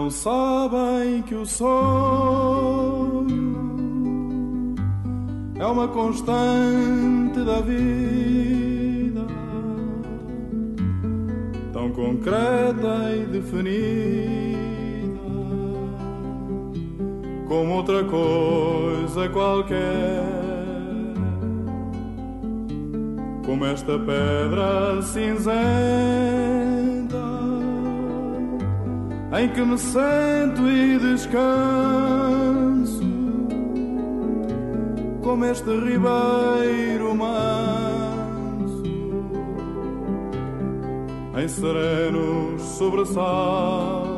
não sabem que o sonho é uma constante da vida, tão concreta e definida como outra coisa qualquer, como esta pedra cinzenta em que me sento e descanso, como este ribeiro manso em serenos sobressaltos,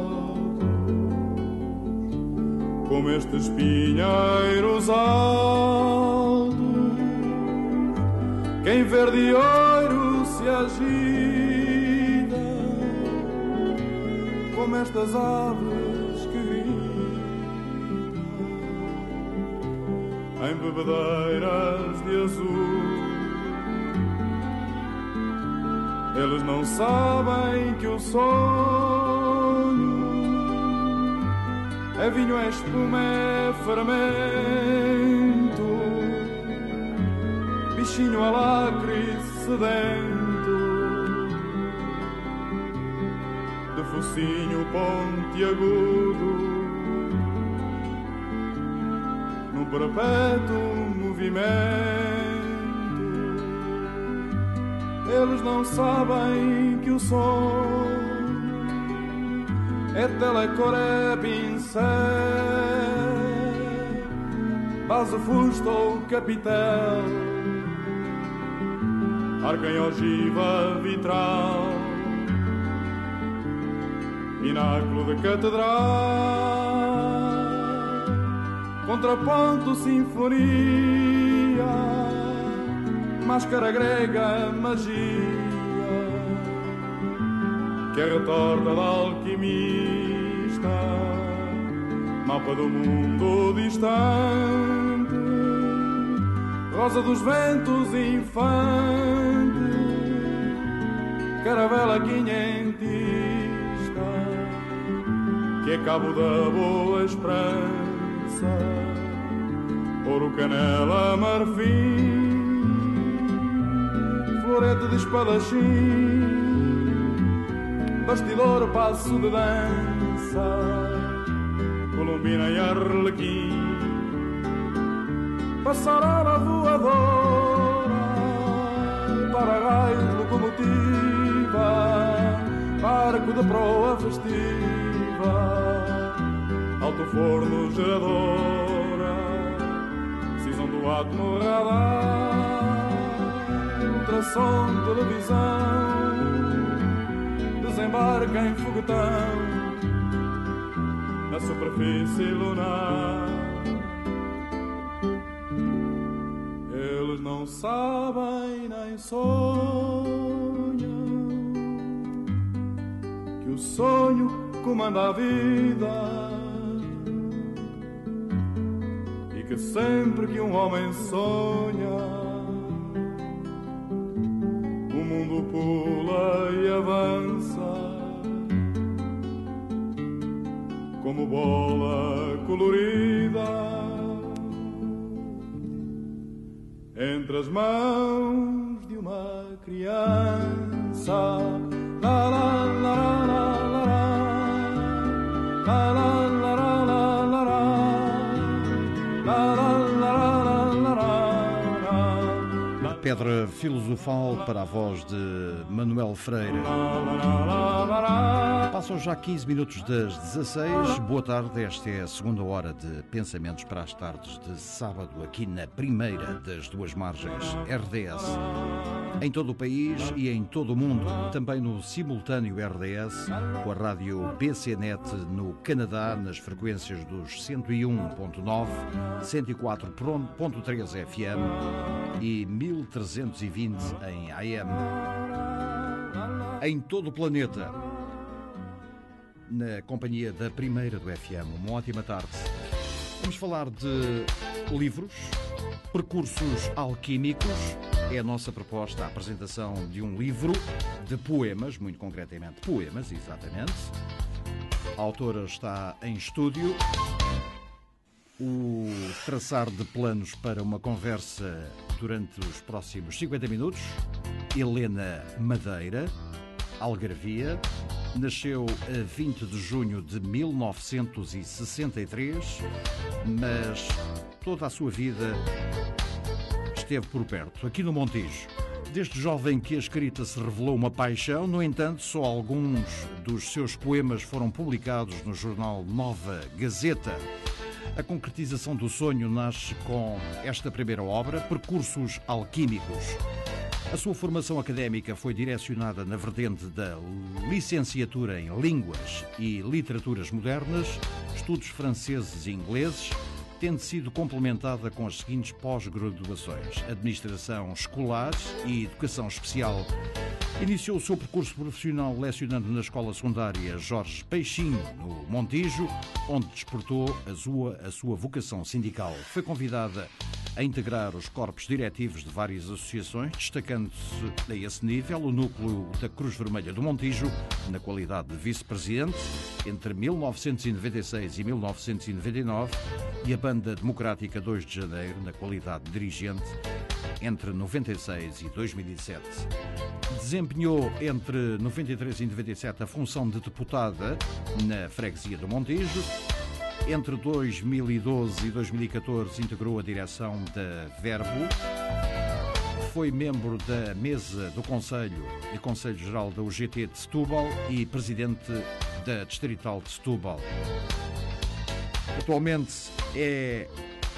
como estes pinheiros altos que em verde ouro se agita, como estas aves que gritam em bebedeiras de azul. Eles não sabem que o sonho é vinho, é espuma, é fermento, bichinho alacre sedento, de focinho pontiagudo, num perpétuo movimento. Eles não sabem que o sonho é telecor, é pincel, base, fusto ou capitel, arco em ogiva vitral, pináculo de catedral, contraponto, sinfonia, máscara grega, magia, que é retorta da alquimista, mapa do mundo distante, rosa dos ventos infante, caravela quinhentista, que é cabo da boa esperança, ouro, canela, marfim, florete de espadachim, bastidor, passo de dança, colombina e arlequim, passarela voadora, para-raio de locomotiva, barco de proa festiva, alto forno geradora, cisão do átomo radar, ultrassom, televisão, desembarca em foguetão na superfície lunar. Eles não sabem nem sonham que o sonho comanda a vida e que sempre que um homem sonha, o mundo pula e avança como bola colorida entre as mãos de uma criança. La la la la la la la la la la la. Pedra filosofal para a voz de Manuel Freire. Passam já 15 minutos das 16. Boa tarde, esta é a segunda hora de Pensamentos para as tardes de sábado, aqui na primeira das duas margens RDS. Em todo o país e em todo o mundo, também no simultâneo RDS, com a rádio BCnet no Canadá, nas frequências dos 101.9, 104.3 FM e 1320 em AM. Em todo o planeta, na companhia da primeira do FM. Uma ótima tarde. Vamos falar de livros, percursos alquímicos. É a nossa proposta, a apresentação de um livro de poemas, muito concretamente poemas, exatamente. A autora está em estúdio. O traçar de planos para uma conversa durante os próximos 50 minutos. Helena Madeira, Algarvia, nasceu a 20 de junho de 1963, mas toda a sua vida esteve por perto, aqui no Montijo. Desde jovem que a escrita se revelou uma paixão, no entanto, só alguns dos seus poemas foram publicados no jornal Nova Gazeta. A concretização do sonho nasce com esta primeira obra, Percursos Alquímicos. A sua formação académica foi direcionada na vertente da licenciatura em Línguas e Literaturas Modernas, estudos franceses e ingleses, tendo sido complementada com as seguintes pós-graduações: Administração Escolar e Educação Especial. Iniciou o seu percurso profissional lecionando na escola secundária Jorge Peixinho, no Montijo, onde despertou a sua vocação sindical. Foi convidada a integrar os corpos diretivos de várias associações, destacando-se a esse nível o núcleo da Cruz Vermelha do Montijo, na qualidade de vice-presidente, entre 1996 e 1999, e a Banda Democrática 2 de Janeiro, na qualidade de dirigente, entre 96 e 2007. Desempenhou entre 93 e 97 a função de deputada na freguesia do Montijo. Entre 2012 e 2014 integrou a direção da Verbo. Foi membro da mesa do Conselho e Conselho-Geral da UGT de Setúbal e presidente da Distrital de Setúbal. Atualmente é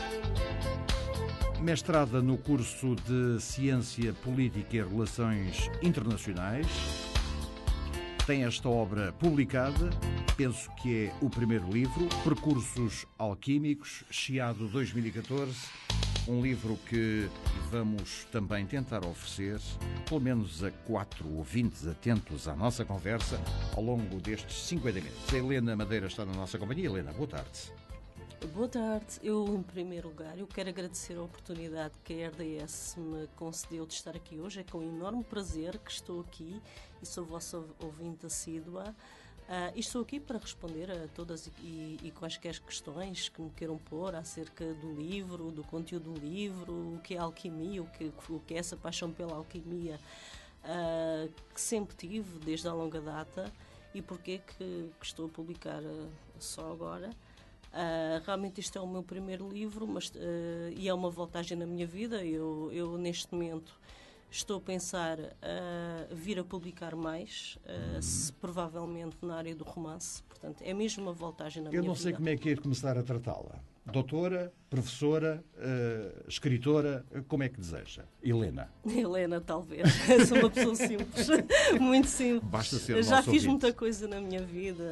mestrada no curso de Ciência Política e Relações Internacionais. Tem esta obra publicada, penso que é o primeiro livro, Percursos Alquímicos, Chiado 2014, um livro que vamos também tentar oferecer, pelo menos a 4 ouvintes atentos à nossa conversa, ao longo destes 50 minutos. A Helena Madeira está na nossa companhia. Helena, boa tarde. Boa tarde. Eu, em primeiro lugar, quero agradecer a oportunidade que a RDS me concedeu de estar aqui hoje. É com enorme prazer que estou aqui e sou vossa ouvinte assídua. E estou aqui para responder a todas e quaisquer questões que me queiram pôr acerca do livro, do conteúdo do livro, o que é alquimia, o que é essa paixão pela alquimia que sempre tive desde há longa data e porque que estou a publicar só agora. Realmente isto é o meu primeiro livro, e é uma voltagem na minha vida. Eu neste momento estou a pensar vir a publicar mais, provavelmente na área do romance. Portanto, é mesmo uma voltagem na minha vida. Eu não sei como é que é de começar a tratá-la. Doutora, professora, escritora, como é que deseja? Helena. Helena, talvez. Sou uma pessoa simples, muito simples. Basta ser Já fiz ouvinte. Muita coisa na minha vida.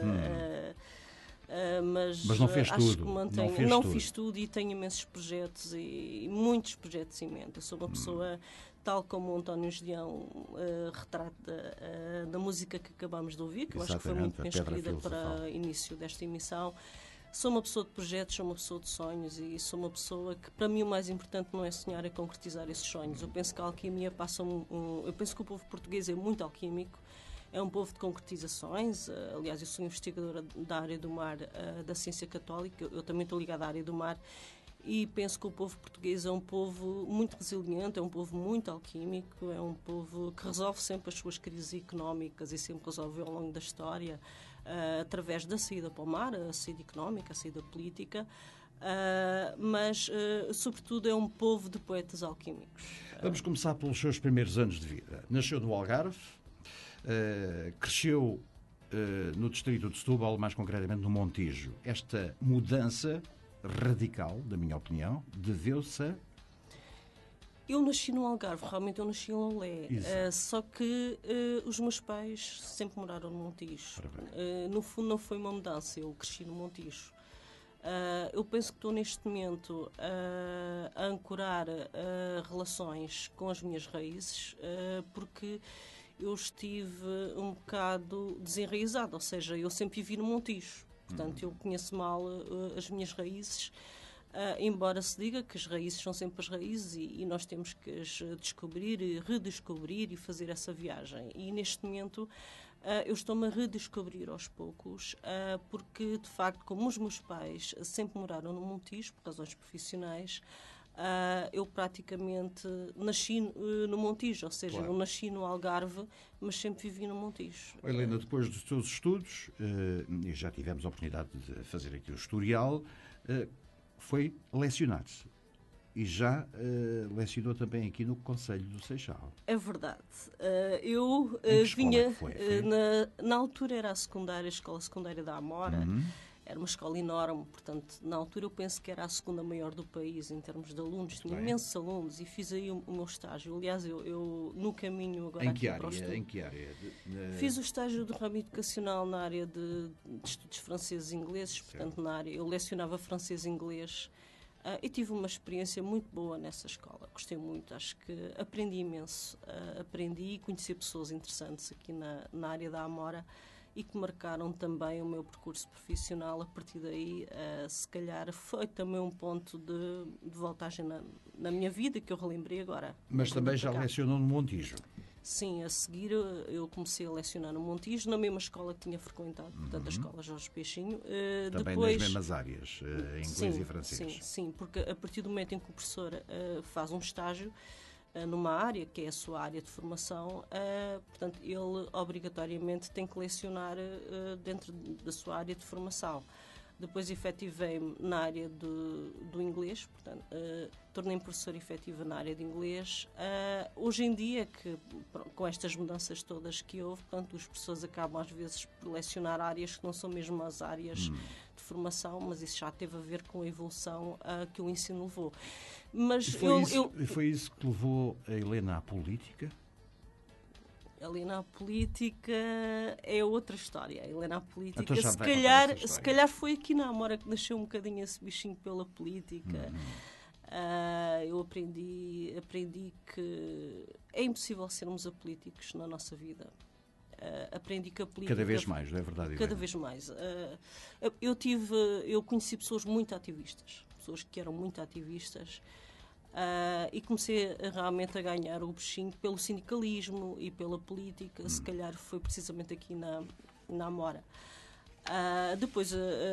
Mas não fez acho tudo. Que mantenho, não fiz tudo e tenho imensos projetos e muitos projetos em mente. Eu sou uma pessoa, tal como o António Gedeão retrata da música que acabámos de ouvir, que eu acho que foi muito bem escolhida para o início desta emissão. Sou uma pessoa de projetos, sou uma pessoa de sonhos e sou uma pessoa que, para mim, o mais importante não é sonhar, é concretizar esses sonhos. Eu penso que a alquimia passa eu penso que o povo português é muito alquímico. É um povo de concretizações. Aliás, eu sou investigadora da área do mar, da ciência católica. Eu também estou ligada à área do mar e penso que o povo português é um povo muito resiliente, é um povo muito alquímico, é um povo que resolve sempre as suas crises económicas e sempre resolveu ao longo da história através da saída para o mar, a saída económica, a saída política. Mas, sobretudo, é um povo de poetas alquímicos. Vamos começar pelos seus primeiros anos de vida. Nasceu no Algarve. Cresceu no distrito de Setúbal, mais concretamente no Montijo. Esta mudança radical, da minha opinião, deveu-se a... Eu nasci no Algarve, realmente eu nasci em Lolé, só que os meus pais sempre moraram no Montijo. No fundo não foi uma mudança, eu cresci no Montijo. Eu penso que estou neste momento a ancorar relações com as minhas raízes, porque eu estive um bocado desenraizada, ou seja, eu sempre vivi no Montijo, portanto eu conheço mal as minhas raízes, embora se diga que as raízes são sempre as raízes e nós temos que as descobrir, redescobrir e fazer essa viagem. E neste momento Eu estou-me a redescobrir aos poucos, porque, de facto, como os meus pais sempre moraram no Montijo, por razões profissionais, eu praticamente nasci no Montijo, ou seja, Claro. eu nasci no Algarve, mas sempre vivi no Montijo. Helena, depois dos seus estudos, e já tivemos a oportunidade de fazer aqui o historial, foi lecionar. E já lecionou também aqui no Conselho do Seixal. É verdade. Eu Em que escola vinha... é que foi? Na altura era a Escola Secundária da Amora. Era uma escola enorme, portanto, na altura eu penso que era a segunda maior do país em termos de alunos. Tinha imensos alunos e fiz aí o meu estágio. Aliás, eu no caminho agora Em que aqui para o estudo, área? Em que área? fiz o estágio do ramo educacional na área de estudos franceses e ingleses, portanto, na área, eu lecionava francês e inglês. E tive uma experiência muito boa nessa escola, gostei muito, acho que aprendi imenso, aprendi e conheci pessoas interessantes aqui na área da Amora e que marcaram também o meu percurso profissional. A partir daí, se calhar, foi também um ponto de voltagem na minha vida que eu relembrei agora. Mas também já lecionou no Montijo. Sim, a seguir eu comecei a lecionar no Montijo, na mesma escola que tinha frequentado, portanto, a escola Jorge Peixinho. Também depois, nas mesmas áreas, inglês sim, e francês. Sim, porque a partir do momento em que o professor faz um estágio numa área, que é a sua área de formação, portanto, ele obrigatoriamente tem que lecionar dentro da sua área de formação. Depois efetivei-me na área do inglês, portanto, tornei-me professora efetiva na área de inglês. Hoje em dia, com estas mudanças todas que houve, portanto, os professores acabam às vezes por lecionar áreas que não são mesmo as áreas de formação, mas isso já teve a ver com a evolução que o ensino levou. Mas foi isso que levou a Helena à política? A Helena à política é outra história. A Helena à política, Então já se calhar foi aqui na Amora que nasceu um bocadinho esse bichinho pela política. Eu aprendi que é impossível sermos apolíticos na nossa vida. Aprendi que a política... Cada vez mais, não é verdade, Helena? Cada vez mais. Eu conheci pessoas muito ativistas, pessoas que eram muito ativistas, e comecei realmente a ganhar o bichinho pelo sindicalismo e pela política. Se calhar foi precisamente aqui na Amora. Depois,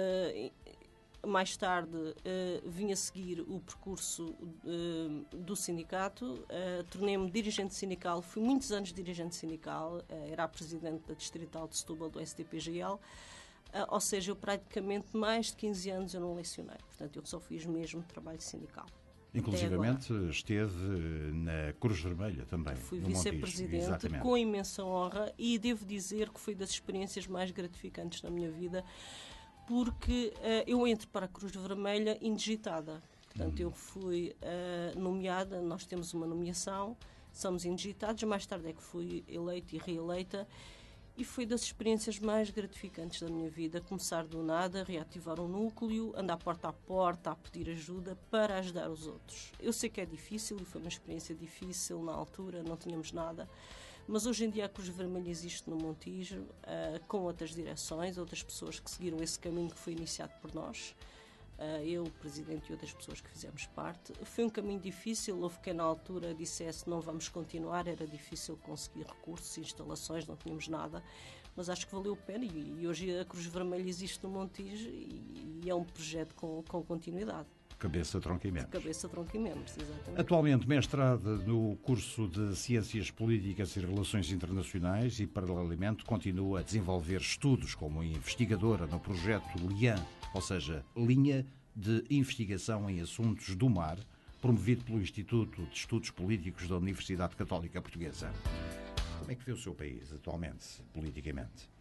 mais tarde, vim a seguir o percurso do sindicato, tornei-me dirigente sindical, fui muitos anos dirigente sindical, era a presidente da Distrital de Setúbal do STPGL, ou seja, eu praticamente mais de 15 anos eu não lecionei, portanto eu só fiz mesmo trabalho sindical. Inclusivamente esteve na Cruz Vermelha também. Fui no vice-presidente Montijo, com imensa honra e devo dizer que foi das experiências mais gratificantes da minha vida, porque eu entro para a Cruz Vermelha indigitada. Portanto, eu fui nomeada, nós temos uma nomeação, somos indigitados, mais tarde é que fui eleita e reeleita, e foi das experiências mais gratificantes da minha vida, começar do nada, reativar um núcleo, andar porta a porta a pedir ajuda para ajudar os outros. Eu sei que é difícil e foi uma experiência difícil na altura, não tínhamos nada, mas hoje em dia a Cruz Vermelha existe no Montijo, com outras direções, outras pessoas que seguiram esse caminho que foi iniciado por nós. Eu, o Presidente e outras pessoas que fizemos parte. Foi um caminho difícil, houve quem na altura dissesse não vamos continuar, era difícil conseguir recursos, instalações, não tínhamos nada, mas acho que valeu a pena e hoje a Cruz Vermelha existe no Montijo e é um projeto com continuidade. Cabeça, tronco e membros. Cabeça, tronco e membros, exatamente. Atualmente mestrada no curso de Ciências Políticas e Relações Internacionais e, paralelamente, continua a desenvolver estudos como investigadora no projeto LIAN, ou seja, Linha de Investigação em Assuntos do Mar, promovido pelo Instituto de Estudos Políticos da Universidade Católica Portuguesa. Como é que vê o seu país atualmente, politicamente?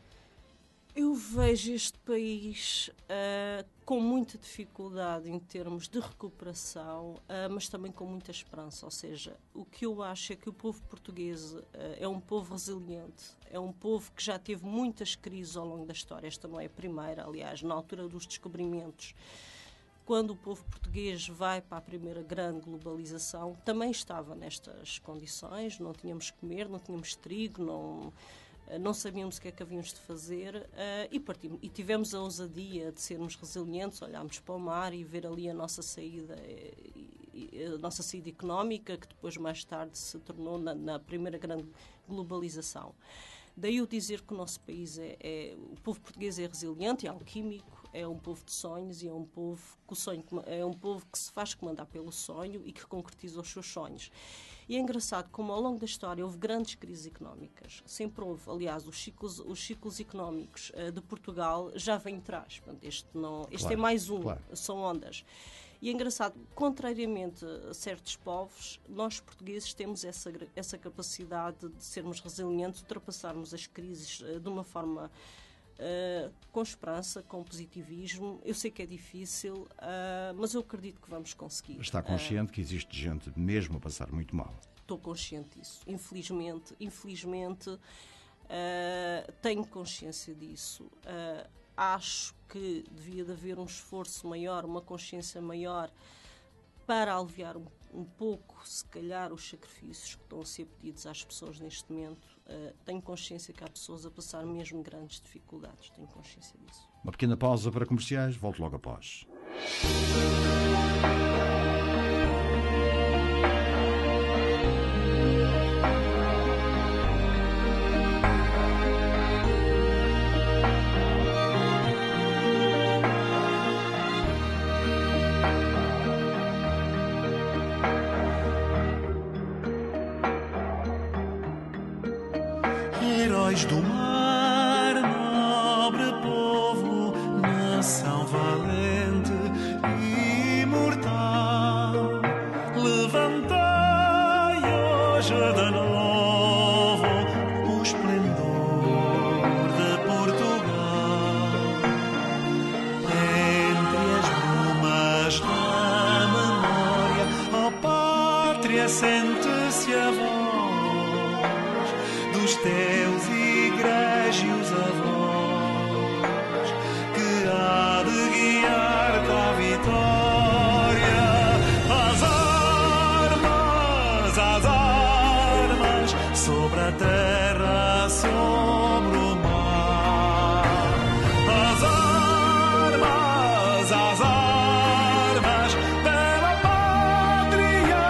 Eu vejo este país com muita dificuldade em termos de recuperação, mas também com muita esperança. Ou seja, o que eu acho é que o povo português é um povo resiliente, é um povo que já teve muitas crises ao longo da história. Esta não é a primeira, aliás, na altura dos descobrimentos. Quando o povo português vai para a primeira grande globalização, também estava nestas condições, não tínhamos que comer, não tínhamos trigo, não sabíamos o que é que havíamos de fazer e tivemos a ousadia de sermos resilientes, olharmos para o mar e ver ali a nossa saída económica, que depois mais tarde se tornou na primeira grande globalização. Daí eu dizer que o nosso país o povo português é resiliente, é alquímico, é um povo de sonhos e é um povo que se faz comandar pelo sonho e que concretiza os seus sonhos. E é engraçado como ao longo da história houve grandes crises económicas. Sempre houve, aliás, os ciclos económicos de Portugal já vêm atrás. Este é mais um, são ondas. E é engraçado, contrariamente a certos povos, nós portugueses temos essa capacidade de sermos resilientes, de ultrapassarmos as crises de uma forma com esperança, com positivismo. Eu sei que é difícil, mas eu acredito que vamos conseguir. Está consciente que existe gente mesmo a passar muito mal? Estou consciente disso. Infelizmente, tenho consciência disso. Acho que devia de haver um esforço maior, uma consciência maior para aliviar um pouco, se calhar, os sacrifícios que estão a ser pedidos às pessoas neste momento. Tenho consciência que há pessoas a passar mesmo grandes dificuldades. Tenho consciência disso. Uma pequena pausa para comerciais. Volto logo após. Heróis do mar, nobre povo, nação valente e imortal, levantai hoje de novo o esplendor de Portugal. Entre as brumas da memória, ó pátria, sente-se a voz dos teus egrégios avós, que há de guiar-te à vitória. Às armas, sobre a terra, sobre o mar. Às armas, pela pátria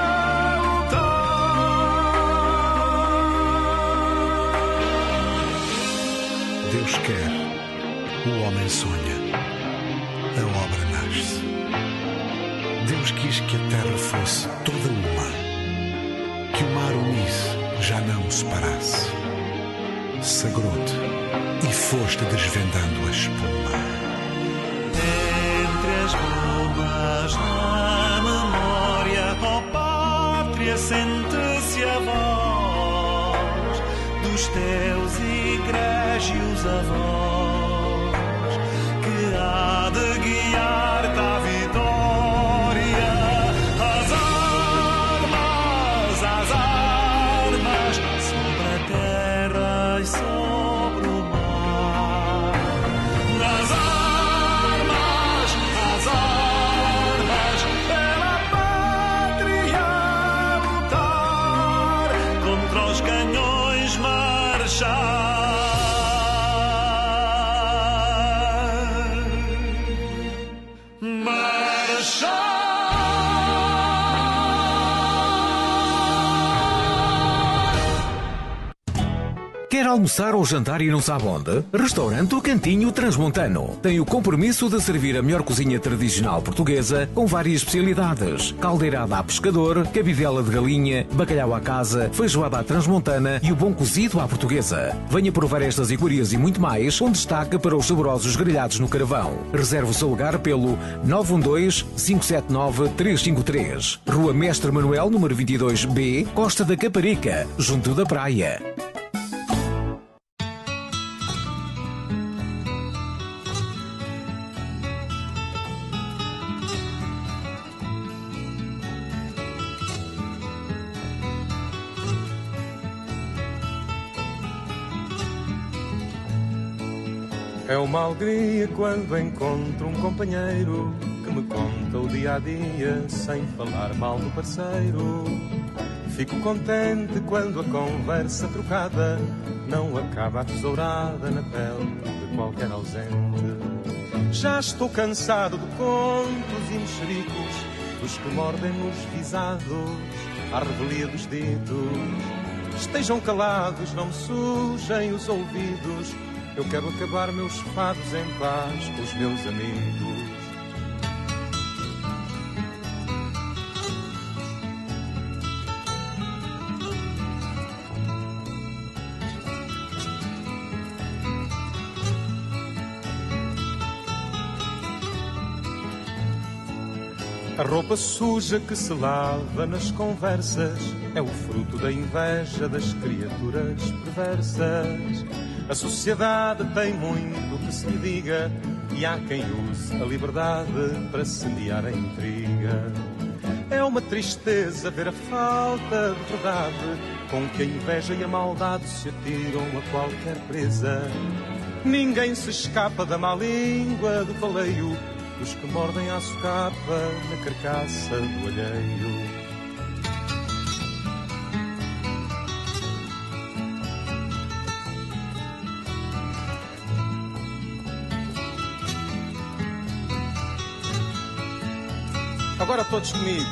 lutar. Deus quer, o homem sonha, a obra nasce. Deus quis que a terra fosse toda uma, que o mar unisse, já não separasse. Sagrou-te e foste desvendando a espuma. Entre as brumas da memória, ó pátria, sente-se a voz dos teus egrégios avós, que há de guiar-te à vitória. Às armas, sobre a terra e sobre o mar. Às armas, pela pátria lutar, contra os canhões marchar. Quer almoçar ou jantar e não sabe onde? Restaurante O Cantinho Transmontano. Tem o compromisso de servir a melhor cozinha tradicional portuguesa com várias especialidades. Caldeirada à pescador, cabidela de galinha, bacalhau à casa, feijoada à transmontana e o bom cozido à portuguesa. Venha provar estas iguarias e muito mais, com destaque para os saborosos grelhados no carvão. Reserve o seu lugar pelo 912-579-353. Rua Mestre Manuel, número 22B, Costa da Caparica, junto da praia. É uma alegria quando encontro um companheiro que me conta o dia a dia sem falar mal do parceiro. Fico contente quando a conversa trocada não acaba atesourada na pele de qualquer ausente. Já estou cansado de contos e mexericos dos que mordem nos visados à revelia dos ditos. estejam calados, não me sujem os ouvidos. Eu quero acabar meus fados em paz com os meus amigos. A roupa suja que se lava nas conversas é o fruto da inveja das criaturas perversas. A sociedade tem muito que se lhe diga e há quem use a liberdade para semear a intriga. É uma tristeza ver a falta de verdade com que a inveja e a maldade se atiram a qualquer presa. Ninguém se escapa da má língua do baleio dos que mordem à socapa na carcaça do alheio. Agora todos comigo.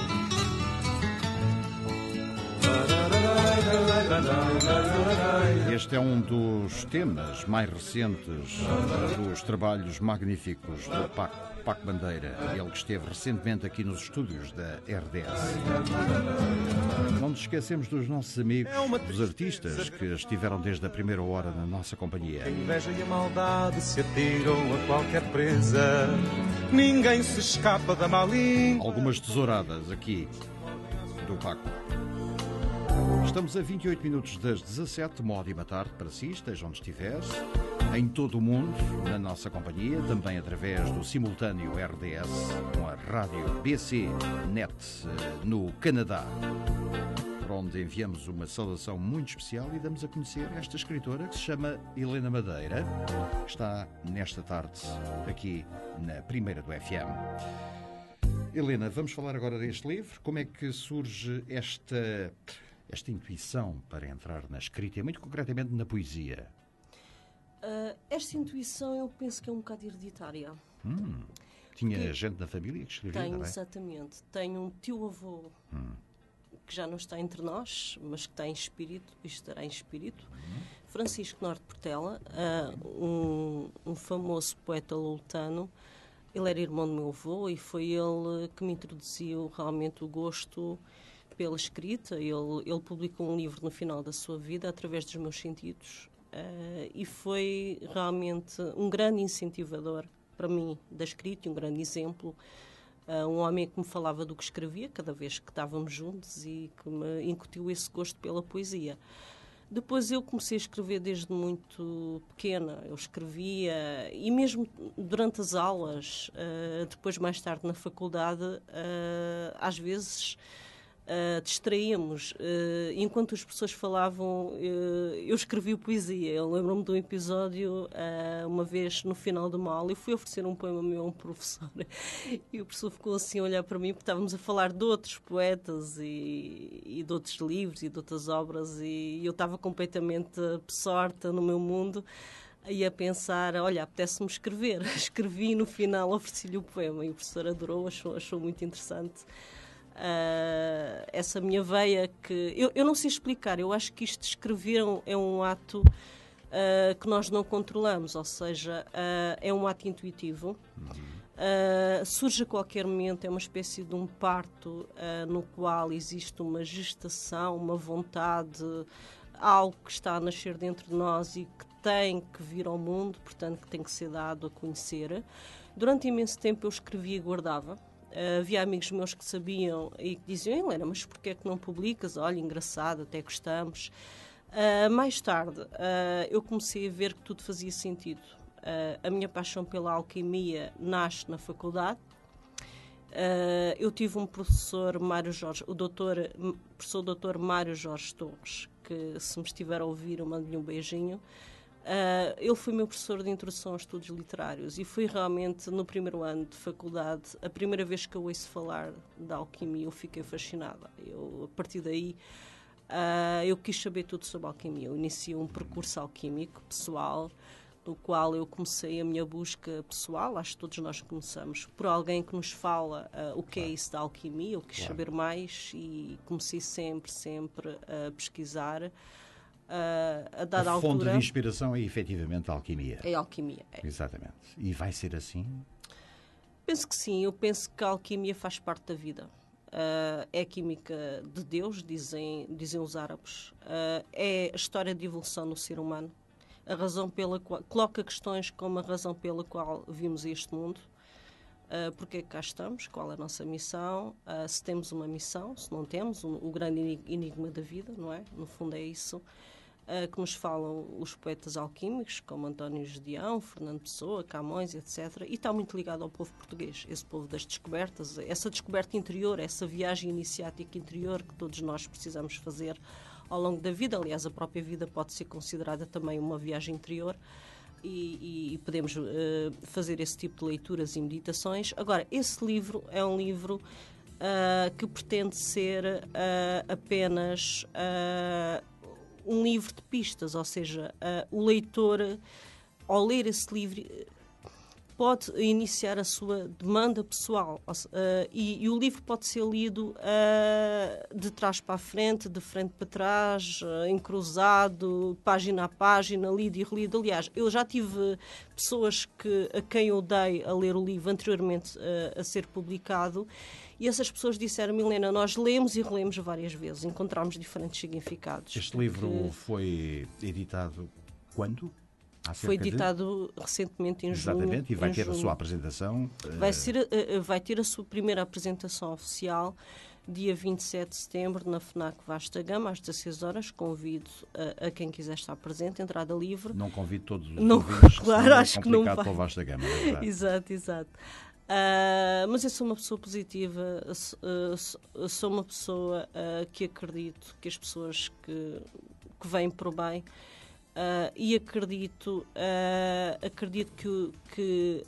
Este é um dos temas mais recentes dos trabalhos magníficos do Paco Bandeira, ele que esteve recentemente aqui nos estúdios da RDS. Não nos esquecemos dos nossos amigos, dos artistas que estiveram desde a primeira hora na nossa companhia. A inveja e a maldade se atiram a qualquer presa. Ninguém se escapa da má língua. Algumas tesouradas aqui do Paco. Estamos a 28 minutos das 17, uma ótima tarde para si, esteja onde estiver, em todo o mundo, na nossa companhia, também através do simultâneo RDS, com a rádio BC Net no Canadá, por onde enviamos uma saudação muito especial e damos a conhecer esta escritora que se chama Helena Madeira, que está nesta tarde aqui na primeira do FM. Helena, vamos falar agora deste livro. Como é que surge esta intuição para entrar na escrita e muito concretamente na poesia? Esta intuição eu penso que é um bocado hereditária. Tinha gente da família que escrevia, Tenho, não é? exatamente. Tenho um tio-avô que já não está entre nós, mas que está em espírito, e estará em espírito. Francisco Norte Portela, um famoso poeta loutano. Ele era irmão do meu avô e foi ele que me introduziu realmente o gosto pela escrita. Ele publicou um livro no final da sua vida, Através dos Meus Sentidos, e foi realmente um grande incentivador para mim da escrita e um grande exemplo. Um homem que me falava do que escrevia cada vez que estávamos juntos e que me incutiu esse gosto pela poesia. Depois eu comecei a escrever desde muito pequena. Eu escrevia, e mesmo durante as aulas, depois mais tarde na faculdade, às vezes distraíamos. Enquanto as pessoas falavam, eu escrevi poesia. Eu lembro-me de um episódio, uma vez no final de uma aula, eu fui oferecer um poema meu a um professor e o professor ficou assim a olhar para mim, porque estávamos a falar de outros poetas e de outros livros e de outras obras, e eu estava completamente absorta no meu mundo e a pensar, olha, apetece-me escrever. Escrevi e no final ofereci-lhe o poema e o professor adorou, achou muito interessante. Essa minha veia que... Eu não sei explicar, eu acho que isto de escrever é um ato que nós não controlamos, ou seja, é um ato intuitivo. Surge a qualquer momento, é uma espécie de um parto no qual existe uma gestação, uma vontade, algo que está a nascer dentro de nós e que tem que vir ao mundo, portanto que tem que ser dado a conhecer. Durante imenso tempo eu escrevia e guardava. Havia amigos meus que sabiam e que diziam, Helena, mas porquê é que não publicas? Olha, engraçado, até gostamos. Mais tarde, eu comecei a ver que tudo fazia sentido. A minha paixão pela alquimia nasce na faculdade. Eu tive um professor, professor doutor Mário Jorge Torres, que se me estiver a ouvir, eu mando-lhe um beijinho. Ele foi meu professor de introdução aos estudos literários e foi realmente no primeiro ano de faculdade, a primeira vez que eu ouço falar da alquimia, eu fiquei fascinada. A partir daí, eu quis saber tudo sobre alquimia. Eu iniciei um percurso alquímico pessoal, no qual eu comecei a minha busca pessoal. Acho que todos nós começamos por alguém que nos fala o que é isso da alquimia. Eu quis saber mais e comecei sempre a pesquisar. A dada altura, fonte de inspiração é efetivamente a alquimia. É a alquimia. Exatamente. E vai ser assim? Penso que sim. Eu penso que a alquimia faz parte da vida. É a química de Deus, dizem os árabes. É a história de evolução no ser humano. A razão pela qual coloca questões como a razão pela qual vimos este mundo. Porque é que cá estamos? Qual é a nossa missão? Se temos uma missão, se não temos, o grande enigma da vida, não é? No fundo é isso que nos falam os poetas alquímicos, como António Gedeão, Fernando Pessoa, Camões, etc. E está muito ligado ao povo português, esse povo das descobertas, essa descoberta interior, essa viagem iniciática interior que todos nós precisamos fazer ao longo da vida. Aliás, a própria vida pode ser considerada também uma viagem interior. E podemos fazer esse tipo de leituras e meditações. Agora, esse livro é um livro que pretende ser apenas um livro de pistas, ou seja, o leitor, ao ler esse livro, pode iniciar a sua demanda pessoal e o livro pode ser lido de trás para a frente, de frente para trás, encruzado, página a página, lido e relido. Aliás, eu já tive pessoas a quem eu dei a ler o livro anteriormente a ser publicado e essas pessoas disseram: Milena, nós lemos e relemos várias vezes, encontramos diferentes significados. Este livro foi editado quando? Foi editado recentemente em junho. Exatamente, e vai ter a sua apresentação. Vai ter a sua primeira apresentação oficial dia 27 de setembro na FNAC Vasta Gama, às 16 horas. Convido a quem quiser estar presente, entrada livre. Não convido todos os não, ouvintes, claro, acho que não vai. para o Vasta Gama, é verdade. Exato. Mas eu sou uma pessoa positiva, sou uma pessoa que acredito que as pessoas que vêm por bem. E acredito que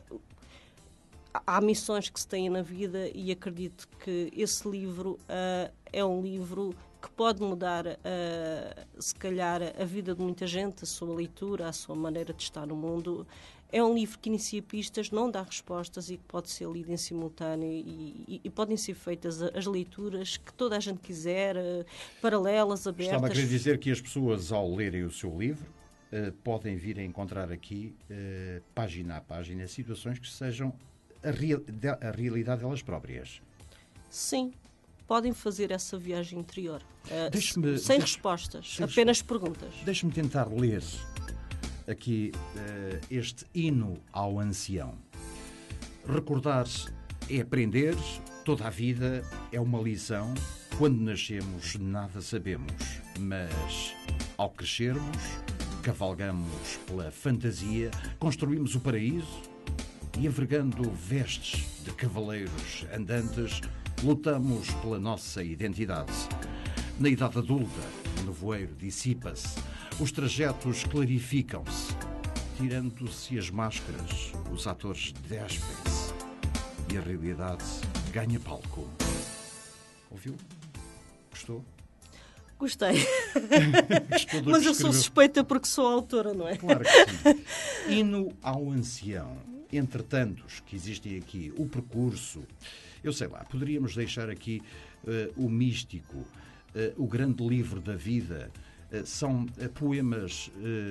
há missões que se têm na vida e acredito que esse livro é um livro que pode mudar, se calhar, a vida de muita gente, a sua leitura, a sua maneira de estar no mundo. É um livro que inicia pistas, não dá respostas e que pode ser lido em simultâneo e podem ser feitas as leituras que toda a gente quiser, paralelas, abertas. Estava a querer dizer que as pessoas, ao lerem o seu livro, podem vir a encontrar aqui, página a página, situações que sejam a realidade delas próprias. Sim, podem fazer essa viagem interior. Sem respostas, apenas perguntas. Deixe-me tentar ler aqui este hino ao ancião. Recordar é aprender, toda a vida é uma lição. Quando nascemos nada sabemos, mas ao crescermos cavalgamos pela fantasia, construímos o paraíso e, envergando vestes de cavaleiros andantes, lutamos pela nossa identidade. Na idade adulta, o nevoeiro dissipa-se, os trajetos clarificam-se, tirando-se as máscaras, os atores despem-se e a realidade ganha palco. Ouviu? Gostou? Gostei. Gostou do Mas que eu sou escreveu? suspeita porque sou autora, não é? Claro que sim. Hino ao ancião. Entre tantos que existem aqui, o percurso, eu sei lá, poderíamos deixar aqui o místico, o grande livro da vida, são poemas.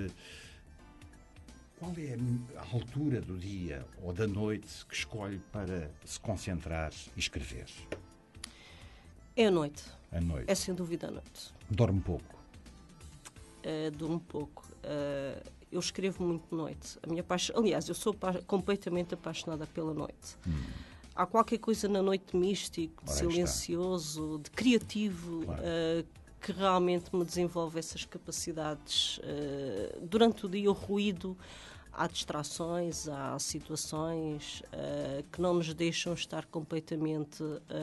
Qual é a altura do dia ou da noite que escolhe para se concentrar e escrever? É a noite. À noite. É sem dúvida a noite. Dorme pouco. Durmo pouco. Eu escrevo muito de noite. A minha paixão, aliás, eu sou completamente apaixonada pela noite. Há qualquer coisa na noite de místico, de silencioso, de criativo, Claro. Que realmente me desenvolve essas capacidades. Durante o dia, o ruído, há distrações, há situações que não nos deixam estar completamente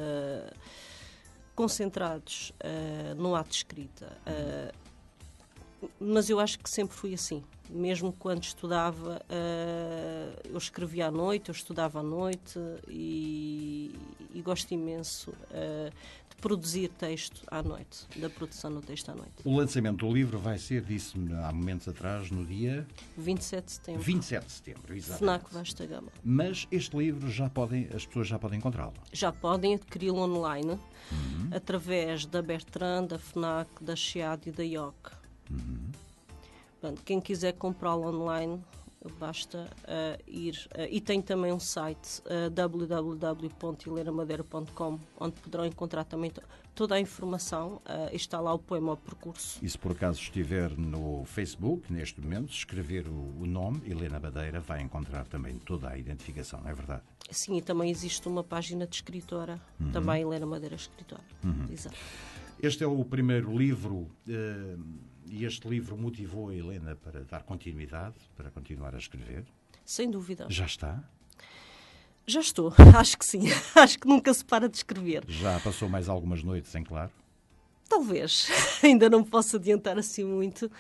concentrados no ato de escrita. Mas eu acho que sempre fui assim. Mesmo quando estudava, eu escrevia à noite, eu estudava à noite e e gosto imenso de produzir texto à noite, da produção do texto à noite. O lançamento do livro vai ser, disse-me há momentos atrás, no dia 27 de setembro. 27 de setembro, exatamente. FNAC Vasta Gama. Mas este livro as pessoas já podem encontrá-lo. Já podem adquiri-lo online através da Bertrand, da FNAC, da Chiado e da IOC. Portanto, quem quiser comprá-lo online, basta ir. E tem também um site, www.ilenamadeira.com, onde poderão encontrar também toda a informação. Está lá o poema ao percurso. E se por acaso estiver no Facebook, neste momento, escrever o nome, Helena Madeira, vai encontrar também toda a identificação, não é verdade? Sim, e também existe uma página de escritora, também Helena Madeira Escritora. Exato. Este é o primeiro livro, e este livro motivou a Helena para dar continuidade, para continuar a escrever? Sem dúvida. Já está? Já estou, acho que sim. Acho que nunca se para de escrever. Já passou mais algumas noites em claro? Talvez. Ainda não posso adiantar assim muito.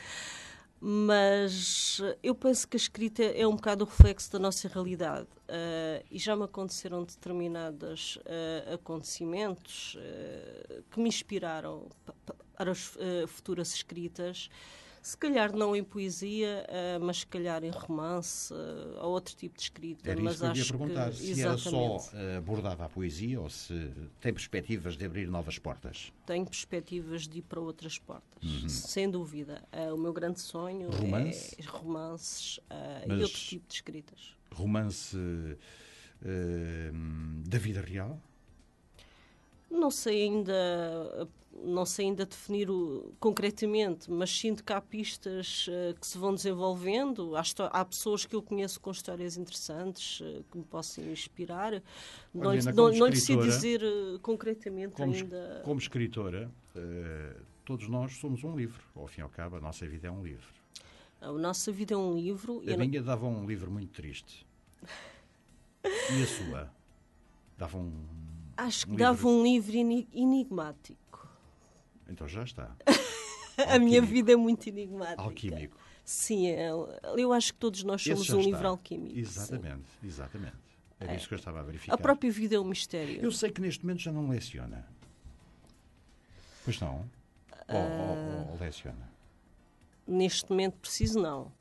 Mas eu penso que a escrita é um bocado o reflexo da nossa realidade. E já me aconteceram determinados acontecimentos que me inspiraram para as futuras escritas. Se calhar não em poesia, mas se calhar em romance ou outro tipo de escrita. Era isso que eu ia perguntar, se era só exatamente, abordada a poesia ou se tem perspectivas de abrir novas portas. tenho perspectivas de ir para outras portas, sem dúvida. O meu grande sonho Romance? é romances e Mas outro tipo de escritas. Romance da vida real? Não sei ainda definir concretamente, mas sinto que há pistas que se vão desenvolvendo. Há pessoas que eu conheço com histórias interessantes que me possam inspirar. Não lhe sei dizer concretamente ainda. Como escritora, todos nós somos um livro. Ao fim e ao cabo, a nossa vida é um livro. A nossa vida é um livro. A minha dava um livro muito triste. E a sua? Dava um... Acho que dava um livro enigmático. Então já está. A minha vida é muito enigmática. Alquímico. Sim, eu acho que todos nós somos um livro alquímico. Exatamente, exatamente. Era isso que eu estava a verificar. A própria vida é um mistério. Eu sei que neste momento já não leciona. Pois não? Ou leciona? Neste momento preciso não.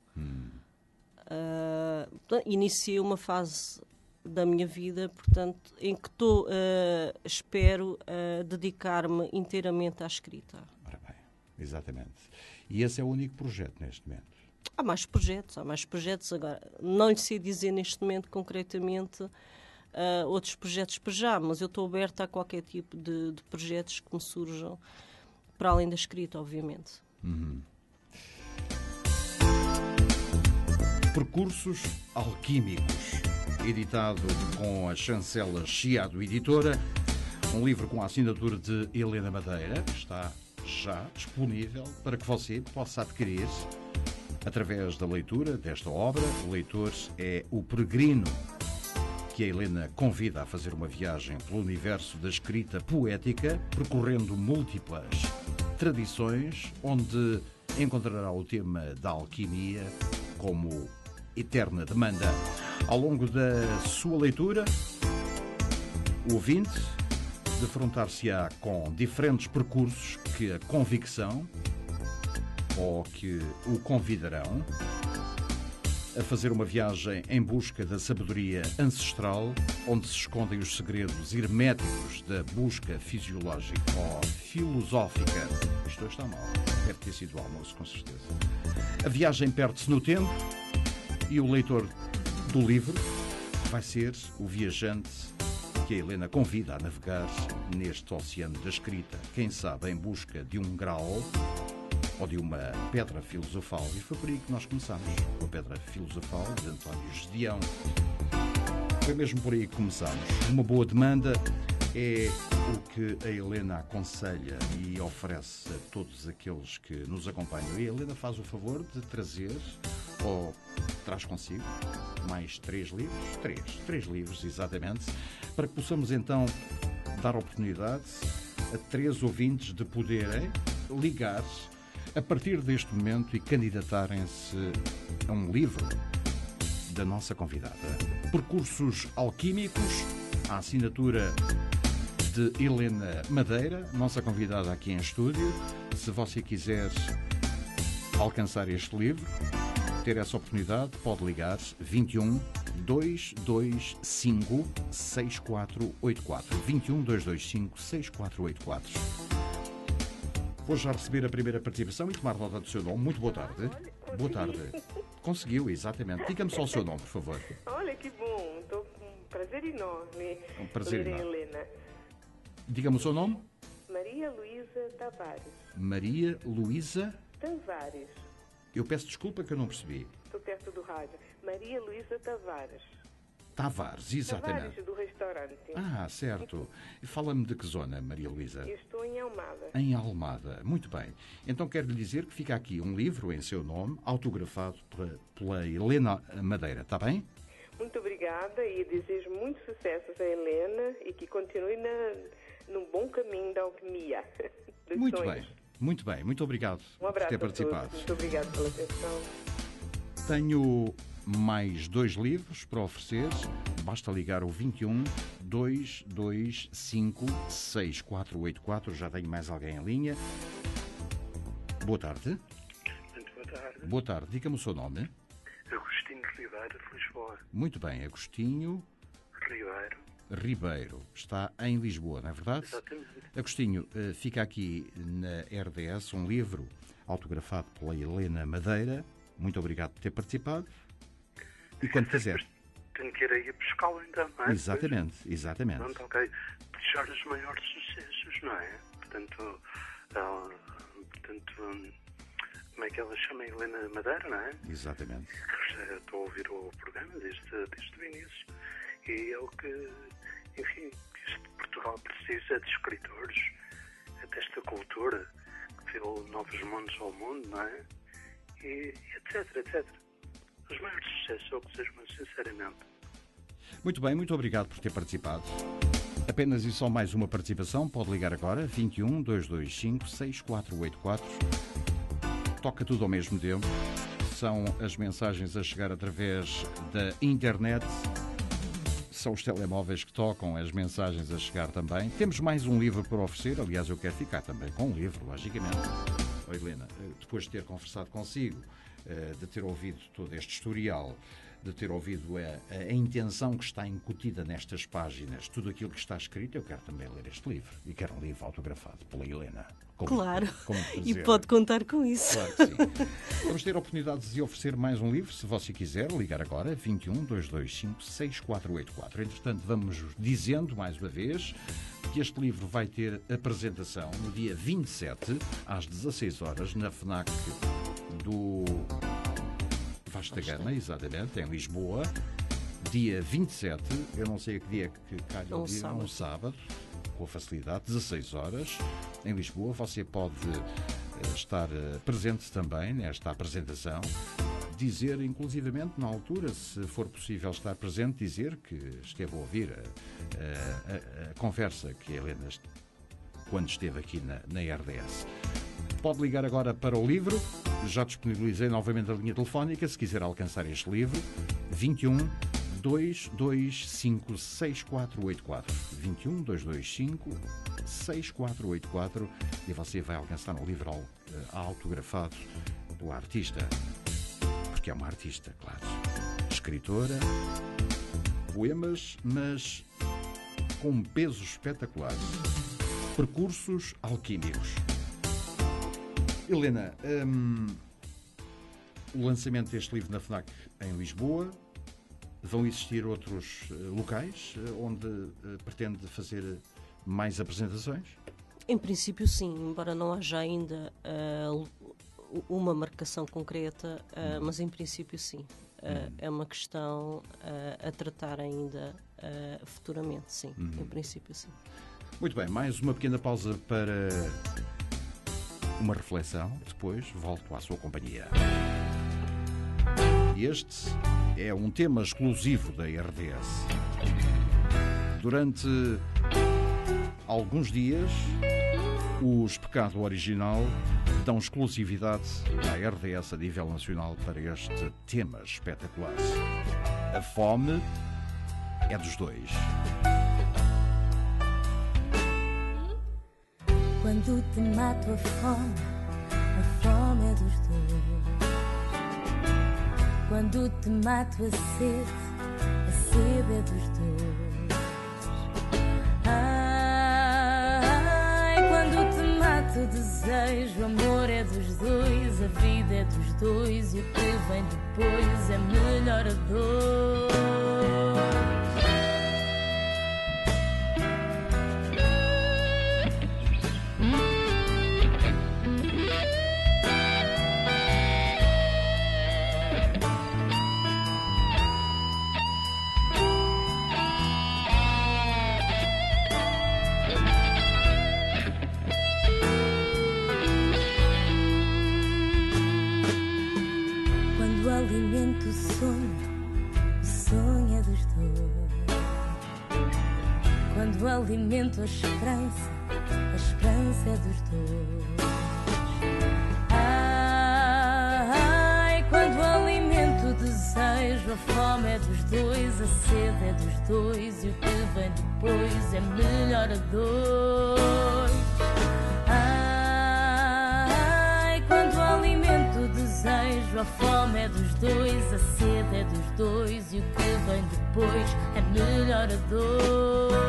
Iniciei uma fase da minha vida, portanto, em que espero dedicar-me inteiramente à escrita. Ora bem, exatamente. E esse é o único projeto neste momento? Há mais projetos agora. Não lhe sei dizer neste momento concretamente outros projetos para já, mas eu estou aberta a qualquer tipo de projetos que me surjam, para além da escrita, obviamente. Percursos Alquímicos, editado com a chancela Chiado Editora, um livro com a assinatura de Helena Madeira, está já disponível para que você possa adquirir através da leitura desta obra. O leitor é o peregrino que a Helena convida a fazer uma viagem pelo universo da escrita poética, percorrendo múltiplas tradições, onde encontrará o tema da alquimia como eterna demanda. Ao longo da sua leitura, o ouvinte defrontar-se-á com diferentes percursos que a convicção ou que o convidarão a fazer uma viagem em busca da sabedoria ancestral, onde se escondem os segredos herméticos da busca fisiológica ou filosófica. Isto está mal. Deve ter sido o almoço, com certeza. A viagem perde-se no tempo e o leitor do livro vai ser o viajante que a Helena convida a navegar neste oceano da escrita. Quem sabe em busca de um grau ou de uma pedra filosofal. E foi por aí que nós começámos, com a pedra filosofal de António Gedeão. Foi mesmo por aí que começámos. Uma boa demanda é o que a Helena aconselha e oferece a todos aqueles que nos acompanham. E a Helena faz o favor de trazer, ou traz consigo, mais 3 livros, 3 livros, exatamente, para que possamos então dar oportunidade a 3 ouvintes de poderem ligar a partir deste momento e candidatarem-se a um livro da nossa convidada. Percursos Alquímicos, a assinatura de Helena Madeira, nossa convidada aqui em estúdio. Se você quiser alcançar este livro, ter essa oportunidade, pode ligar 21 225 6484. 21 225 6484. Vou já receber a primeira participação e tomar nota do seu nome. Muito boa tarde. Boa tarde. Conseguiu, exatamente. Diga-me só o seu nome, por favor. Olha que bom. Estou com um prazer enorme. Um prazer enorme. Helena. Diga-me o seu nome. Maria Luísa Tavares. Maria Luísa Tavares. Eu peço desculpa que eu não percebi. Estou perto do rádio. Maria Luísa Tavares. Tavares, exatamente. Tavares, do restaurante. Ah, certo. Fala-me de que zona, Maria Luísa? Eu estou em Almada. Em Almada. Muito bem. Então quero lhe dizer que fica aqui um livro em seu nome, autografado pela Helena Madeira. Está bem? Muito obrigada e desejo muitos sucessos a Helena e que continue no bom caminho da alquimia. Muito sonhos. bem. Muito bem. Muito obrigado Um abraço por ter participado. A todos. Muito obrigado pela atenção. Tenho mais 2 livros para oferecer. Basta ligar o 21 225 6484. Já tenho mais alguém em linha. Boa tarde. Muito boa tarde. Boa tarde. Diga-me o seu nome. Agostinho Ribeiro, de Lisboa. Muito bem. Agostinho Ribeiro. Está em Lisboa, não é verdade? Exatamente. Agostinho, fica aqui na RDS um livro autografado pela Helena Madeira. Muito obrigado por ter participado. E quando quiser. Tenho que ir aí a pescá-lo então, não é? Exatamente, exatamente. Pronto, ok. Desejar os maiores sucessos, não é? Portanto, como é que ela chama? Helena Madeira, não é? Exatamente. Estou a ouvir o programa desde o início. E é o que, enfim, Portugal precisa de escritores, desta cultura que deu novos mundos ao mundo, não é? E etc, etc. Os maiores sucessos, eu desejo muito sinceramente. Muito bem, muito obrigado por ter participado. Apenas e só mais uma participação. Pode ligar agora, 21 225 6484. Toca tudo ao mesmo tempo. São as mensagens a chegar através da internet. São os telemóveis que tocam, as mensagens a chegar também. Temos mais um livro para oferecer. Aliás, eu quero ficar também com um livro, logicamente. Oh, Helena, depois de ter conversado consigo, de ter ouvido todo este historial, de ter ouvido a intenção que está incutida nestas páginas, tudo aquilo que está escrito, eu quero também ler este livro. E quero um livro autografado pela Helena. Claro, como e pode contar com isso. Claro que sim. Vamos ter a oportunidade de oferecer mais um livro, se você quiser, ligar agora, 21 225 6484. Entretanto, vamos dizendo, mais uma vez, que este livro vai ter apresentação no dia 27, às 16 horas, na FNAC do Vasta Gama, exatamente, em Lisboa. Dia 27, eu não sei a que dia que calha o dia, um sábado, com facilidade, 16 horas, em Lisboa. Você pode estar presente também nesta apresentação, dizer, inclusivamente, na altura, se for possível estar presente, dizer que esteve a ouvir a conversa que a Helena, quando esteve aqui na RDS. Pode ligar agora para o livro. Já disponibilizei novamente a linha telefónica, se quiser alcançar este livro, 21 225 6484. 21 225 6484. E você vai alcançar um livro autografado pela artista. Porque é uma artista, claro. Escritora, poemas, mas com um peso espetacular. Percursos alquímicos. Helena, o lançamento deste livro na FNAC em Lisboa, vão existir outros locais onde pretende fazer mais apresentações? Em princípio, sim, embora não haja ainda uma marcação concreta, mas em princípio, sim. É uma questão a tratar ainda futuramente, sim. Em princípio, sim. Muito bem, mais uma pequena pausa para uma reflexão, depois volto à sua companhia. Este é um tema exclusivo da RDS. Durante alguns dias, os Pecado Original dão exclusividade à RDS a nível nacional para este tema espetacular. A fome é dos dois. Quando te mato a fome é dos dois. Quando te mato a sede é dos dois. Ai, quando te mato o desejo, o amor é dos dois, a vida é dos dois, e o que vem depois é melhor a dois. Alimento o sonho é dos dois. Quando alimento a esperança é dos dois. Ai, quando alimento o desejo, a fome é dos dois, a sede é dos dois, e o que vem depois é melhor a dois. Ai, quando alimento o desejo, a fome é dos dois, a sede é dos dois, e o que vem depois é melhor a dois.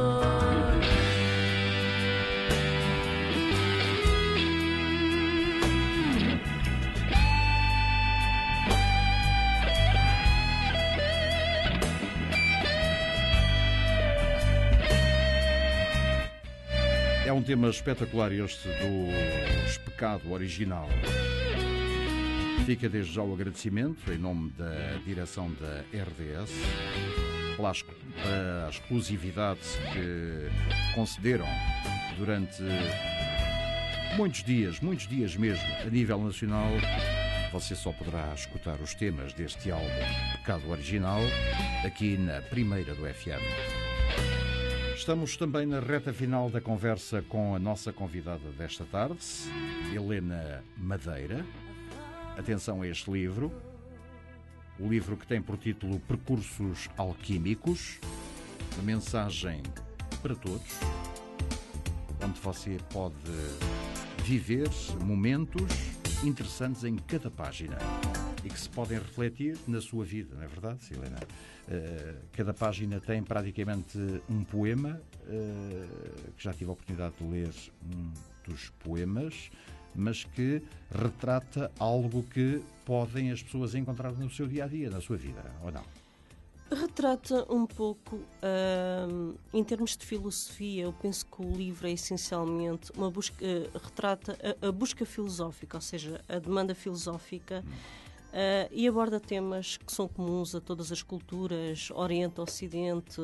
É um tema espetacular este do Pecado Original. Fica desde já o agradecimento, em nome da direção da RDS, pela exclusividade que concederam durante muitos dias mesmo, a nível nacional. Você só poderá escutar os temas deste álbum Pecado Original aqui na Primeira do FM. Estamos também na reta final da conversa com a nossa convidada desta tarde, Helena Madeira. Atenção a este livro, o livro que tem por título Percursos Alquímicos, uma mensagem para todos, onde você pode viver momentos interessantes em cada página e que se podem refletir na sua vida, não é verdade, Helena? Cada página tem praticamente um poema, que já tive a oportunidade de ler um dos poemas, mas que retrata algo que podem as pessoas encontrar no seu dia-a-dia, na sua vida, ou não? Retrata um pouco, em termos de filosofia, eu penso que o livro é essencialmente uma busca, retrata a busca filosófica, ou seja, a demanda filosófica, e aborda temas que são comuns a todas as culturas, Oriente, Ocidente,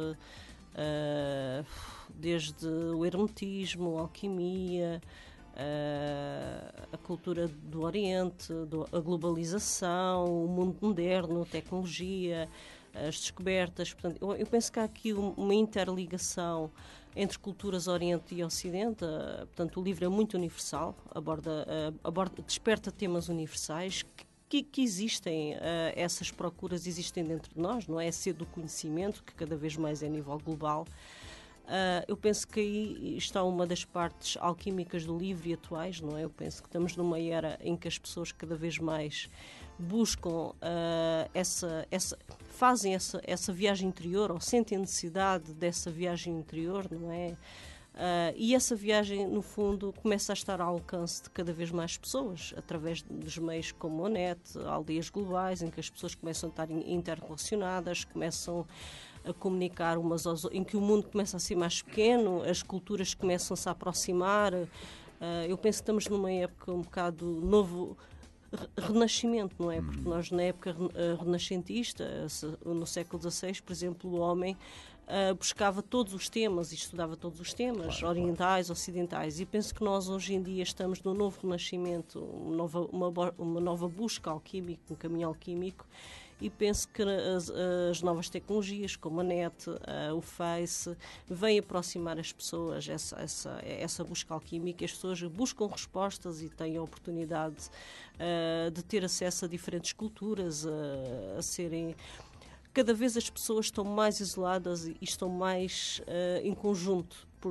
desde o hermetismo, a alquimia, a cultura do Oriente, a globalização, o mundo moderno, a tecnologia, as descobertas. Portanto, eu penso que há aqui uma interligação entre culturas Oriente e Ocidente. Portanto, o livro é muito universal, desperta temas universais que existem, essas procuras existem dentro de nós, não é? A sede do conhecimento, que cada vez mais é a nível global. Eu penso que aí está uma das partes alquímicas do livro e atuais, não é? Eu penso que estamos numa era em que as pessoas cada vez mais buscam fazem essa viagem interior, ou sentem a necessidade dessa viagem interior, não é? E essa viagem, no fundo, começa a estar ao alcance de cada vez mais pessoas, através dos meios como a net, aldeias globais, em que as pessoas começam a estar interrelacionadas, começam a comunicar umas aos outros, em que o mundo começa a ser mais pequeno, as culturas começam-se a aproximar. Eu penso que estamos numa época um bocado novo, renascimento, não é? Porque nós, na época renascentista, no século XVI, por exemplo, o homem buscava todos os temas e estudava todos os temas, orientais, ocidentais, e penso que nós hoje em dia estamos num novo renascimento, uma nova busca alquímica, um caminho alquímico, e penso que as novas tecnologias, como a net, o Face, vêm aproximar as pessoas, essa busca alquímica. As pessoas buscam respostas e têm a oportunidade de ter acesso a diferentes culturas, a serem... Cada vez as pessoas estão mais isoladas e estão mais em conjunto,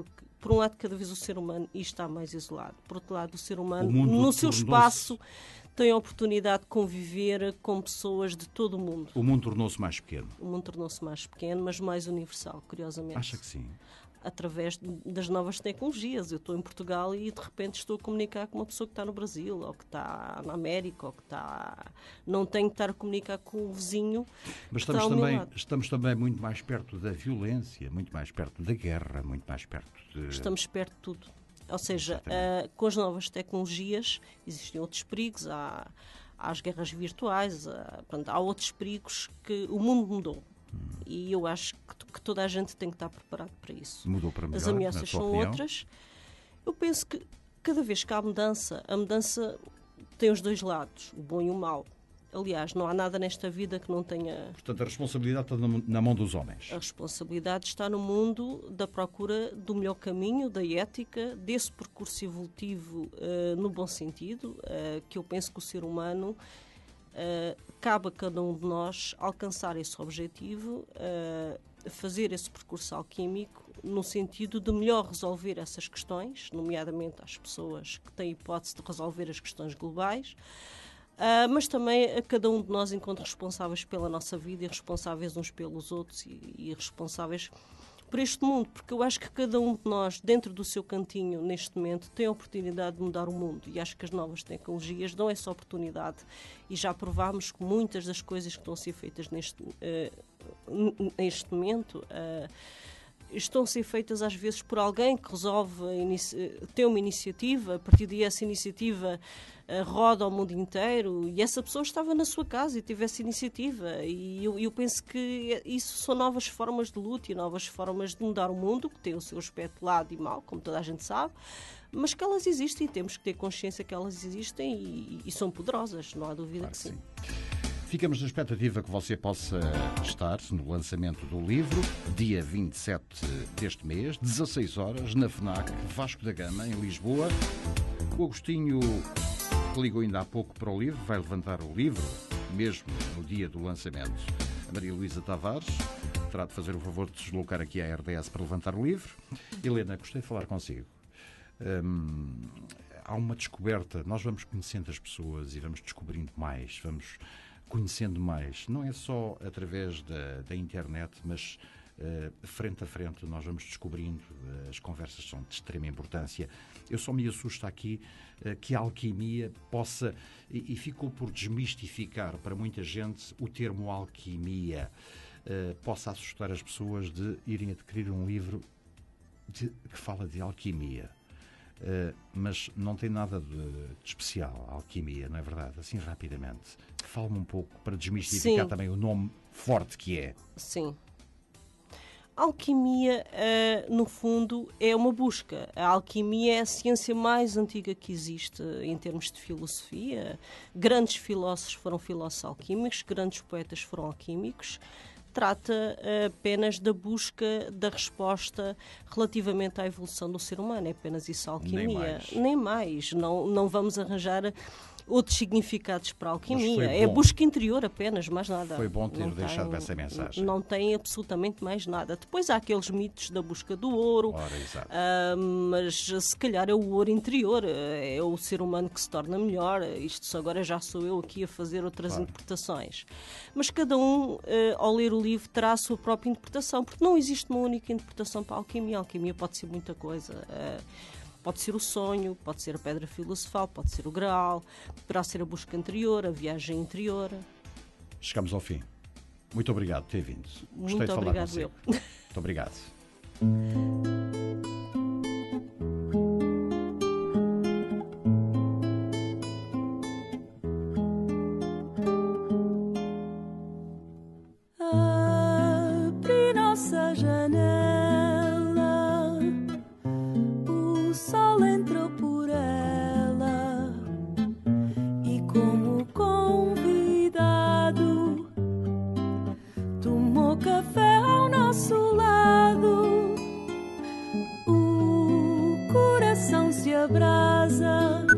por um lado, cada vez o ser humano está mais isolado. Por outro lado, o ser humano, mundo no seu tornou-se- espaço, tem a oportunidade de conviver com pessoas de todo o mundo. O mundo tornou-se mais pequeno. O mundo tornou-se mais pequeno, mas mais universal, curiosamente. Acha que sim? Através das novas tecnologias. Eu estou em Portugal e de repente estou a comunicar com uma pessoa que está no Brasil, ou que está na América, ou que está... Não tenho que estar a comunicar com o vizinho. Mas que está ao meu lado. estamos também muito mais perto da violência, muito mais perto da guerra, muito mais perto de... Estamos perto de tudo. Ou seja, com as novas tecnologias existem outros perigos, há as guerras virtuais, portanto, há outros perigos que o mundo mudou. E eu acho que toda a gente tem que estar preparado para isso. Mudou para melhor, As ameaças na sua são opinião? outras. Eu penso que cada vez que há mudança, a mudança tem os dois lados, o bom e o mau. Aliás, não há nada nesta vida que não tenha... Portanto, a responsabilidade está na mão dos homens. A responsabilidade está no mundo da procura do melhor caminho, da ética, desse percurso evolutivo no bom sentido, que eu penso que o ser humano cabe a cada um de nós alcançar esse objetivo, fazer esse percurso alquímico no sentido de melhor resolver essas questões, nomeadamente às pessoas que têm hipótese de resolver as questões globais, mas também a cada um de nós enquanto responsáveis pela nossa vida e responsáveis uns pelos outros e responsáveis por este mundo, porque eu acho que cada um de nós, dentro do seu cantinho, neste momento, tem a oportunidade de mudar o mundo, e acho que as novas tecnologias dão essa oportunidade, e já provámos que muitas das coisas que estão a ser feitas neste momento estão a ser feitas às vezes por alguém que resolve ter uma iniciativa, a partir daí essa iniciativa roda ao mundo inteiro, e essa pessoa estava na sua casa e teve essa iniciativa, e eu penso que isso são novas formas de luta e novas formas de mudar o mundo, que tem o seu aspecto lado e mau, como toda a gente sabe, mas que elas existem e temos que ter consciência que elas existem e são poderosas, não há dúvida que sim. Ficamos na expectativa que você possa estar no lançamento do livro, dia 27 deste mês, 16 horas, na FNAC Vasco da Gama, em Lisboa. O Agostinho, que ligou ainda há pouco para o livro, vai levantar o livro, mesmo no dia do lançamento. A Maria Luísa Tavares terá de fazer o favor de se deslocar aqui à RDS para levantar o livro. Helena, gostei de falar consigo. Há uma descoberta, nós vamos conhecendo as pessoas e vamos descobrindo mais, vamos conhecendo mais, não é só através da internet, mas frente a frente nós vamos descobrindo, as conversas são de extrema importância. Eu só me assusto aqui que a alquimia possa, e ficou por desmistificar para muita gente o termo alquimia, possa assustar as pessoas de irem adquirir um livro que fala de alquimia. Mas não tem nada de especial a alquimia, não é verdade? Assim, rapidamente. Fala-me um pouco para desmistificar também o nome forte que é. Sim. A alquimia, no fundo, é uma busca. A alquimia é a ciência mais antiga que existe em termos de filosofia. Grandes filósofos foram filósofos alquímicos, grandes poetas foram alquímicos. Trata apenas da busca da resposta relativamente à evolução do ser humano. É apenas isso a alquimia. Nem mais. Não vamos arranjar outros significados para a alquimia. É busca interior apenas, mais nada. Foi bom ter deixado essa mensagem. Não tem absolutamente mais nada. Depois há aqueles mitos da busca do ouro, mas se calhar é o ouro interior, é o ser humano que se torna melhor. Isto agora já sou eu aqui a fazer outras interpretações. Mas cada um, ao ler o livro, terá a sua própria interpretação, porque não existe uma única interpretação para a alquimia. A alquimia pode ser muita coisa. Pode ser o sonho, pode ser a pedra filosofal, pode ser o graal, poderá ser a busca interior, a viagem interior. Chegamos ao fim. Muito obrigado por ter vindo. Gostei Muito de falar obrigado, consigo. eu. Muito obrigado. Abre nossa janela. Entrou por ela e, como convidado, tomou café ao nosso lado. O coração se abrasa.